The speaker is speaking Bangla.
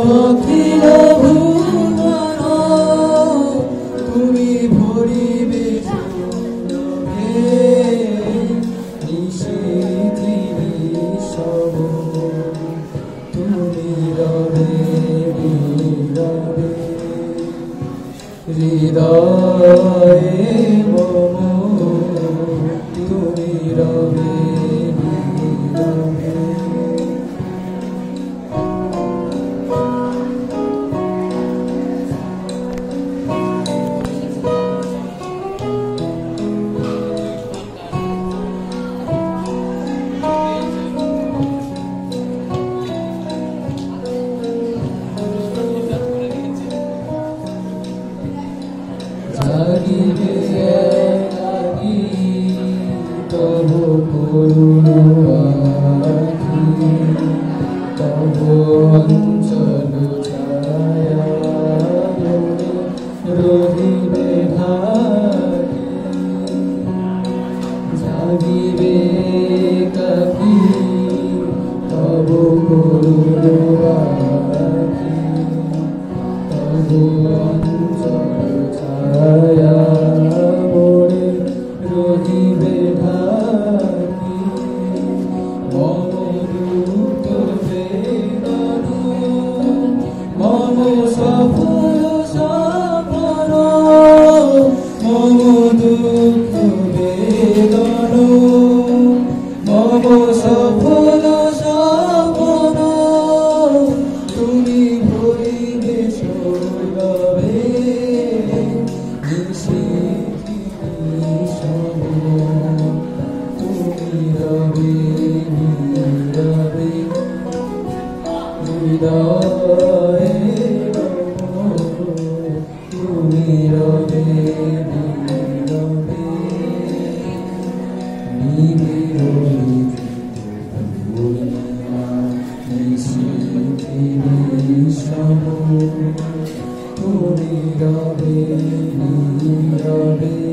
অখিল ভুবন তুমি ভরিবে নিশীথি সব তুমি রবে নীরবে হৃদয়ে মম তুমি রবে নীরবে জাগিবে একাকী তবু করুণ আখি তবু অঞ্চল ছায়া রহিবে ঢাকি জাগিবে একাকী তবু করুণ আখি তবু অঞ্চল ছায়া মোরে রহিবে ঢাকি মম দুঃখ বেদন মম সফল সফল মম দুঃখ বেদন মম সফল সফল তুমি ভরিবে সৌরভে নিশীথি সব তুমি রবে নীরবে হৃদয়ে তুমি রবে নীরবে নিশীথি সব তুমি রবে নীরবে